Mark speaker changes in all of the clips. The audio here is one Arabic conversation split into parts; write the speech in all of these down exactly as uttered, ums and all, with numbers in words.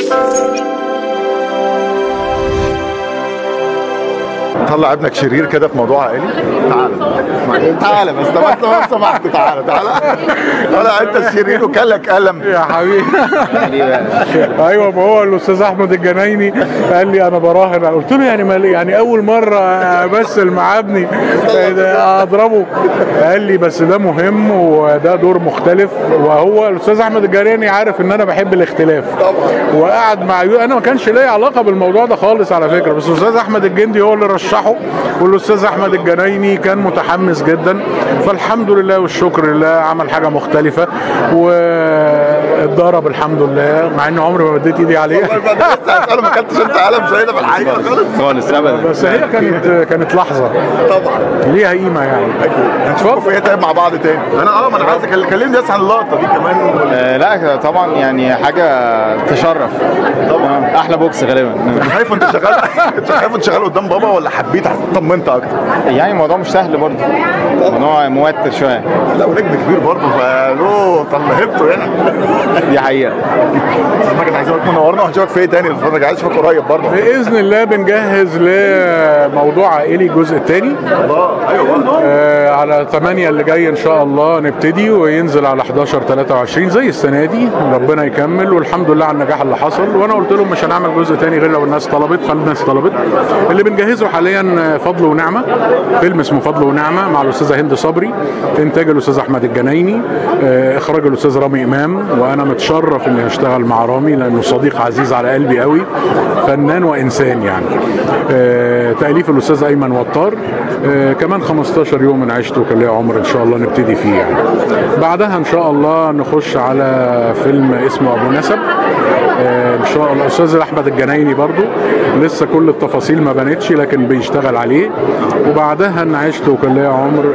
Speaker 1: طلع ابنك شرير كده في موضوع عائلي. تعالى تعالى بس بس لو سمحت تعالى تعالى طلع انت الشرير وكلك قلم
Speaker 2: يا حبيبي. ايوه، ما هو الاستاذ احمد الجنايني قال لي انا براهن، قلت له يعني مالي يعني اول مره امثل مع ابني اضربه؟ قال لي بس ده مهم وده دور مختلف، وهو الاستاذ احمد الجنايني عارف ان انا بحب الاختلاف وقعد مع يو... انا ما كانش ليا علاقه بالموضوع ده خالص على فكره، بس الاستاذ احمد الجندي هو اللي رشحه، والاستاذ احمد الجنايني كان متحمس جدا، فالحمد لله والشكر لله عمل حاجه مختلفه واتضرب الحمد لله، مع ان عمري ما مديت ايدي عليه.
Speaker 1: انا ما اكلتش انت قلم زينا في الحقيقه خالص
Speaker 3: خالص ابدا،
Speaker 2: بس هي كانت كانت لحظه
Speaker 1: طبعا
Speaker 2: ليها قيمه يعني.
Speaker 1: هنشوفكم في ايه تاني مع بعض تاني. انا اه ما انا عايز كلمني بس عن اللقطه دي كمان.
Speaker 3: آه لا طبعا يعني حاجه تشرف طبعا، احلى بوكس غالبا.
Speaker 1: خايف وانت شغال انت خايف وانت شغال قدام بابا ولا حبيت طمنت اكتر؟
Speaker 3: يعني الموضوع مش سهل برضه، الموضوع موتر شويه.
Speaker 1: لا ونجم كبير برضه فلو طلعته يعني.
Speaker 3: دي حقيقه.
Speaker 1: احنا عايزينك منورنا وهنشوفك في ايه تاني الفتره الجايه، هنشوفك قريب برضه
Speaker 2: باذن الله. بنجهز لموضوع عائلي الجزء الثاني.
Speaker 1: الله ايوه
Speaker 2: آه على ثمانية اللي جاي ان شاء الله نبتدي، وينزل على احداشر ثلاثة وعشرين زي السنه دي، ربنا يكمل والحمد لله على النجاح اللي حصل. وانا قلت لهم مش هنعمل جزء ثاني غير لو الناس طلبت، فالناس طلبت. اللي بنجهزه حاليا فضل ونعمه، فيلم اسمه فضل ونعمه مع الاستاذه هند صبري، انتاج الاستاذ احمد الجنايني، آه اخراج الاستاذ رامي امام، وانا متشرف اني اشتغل مع رامي لانه صديق عزيز على قلبي قوي، فنان وانسان يعني. آه تاليف الاستاذ ايمن وطار. آه كمان خمستاشر يوم من عشت وكان ليا عمر ان شاء الله نبتدي فيه يعني. بعدها ان شاء الله نخش على فيلم اسمه ابو نسب، آه ان شاء الله الاستاذ احمد الجنايني برضو لسه كل التفاصيل ما بانتش لكن بيشتغل عليه. وبعدها ان عشت وكان ليا عمر،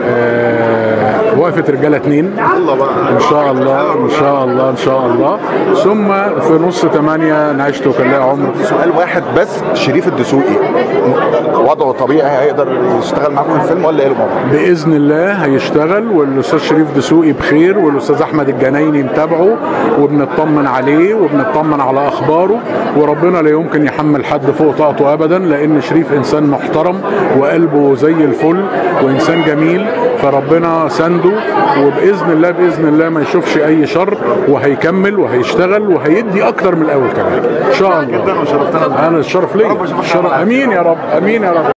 Speaker 2: آه وقفه رجاله اتنين ان شاء الله ان شاء الله ان شاء الله. ثم في نص ثمانية نعشت وكان ليا عمر.
Speaker 1: سؤال واحد بس، شريف الدسوقي وضعه طبيعي هيقدر يشتغل معاكم في الفيلم ولا ايه الموضوع؟
Speaker 2: باذن الله هيشتغل، والاستاذ شريف دسوقي بخير، والاستاذ احمد الجنايني متابعه وبنطمن عليه وبنطمن على اخباره، وربنا لا يمكن يحمل حد فوق طاقته ابدا، لان شريف انسان محترم وقلبه زي الفل وانسان جميل، فربنا سنده، وباذن الله باذن الله ما يشوفش اي شر، وهيكمل وهيشتغل وهيدي اكتر من الاول كمان ان شاء الله.
Speaker 1: جدا وشرفتنا.
Speaker 2: انا الشرف ليا. امين يا رب، امين يا رب.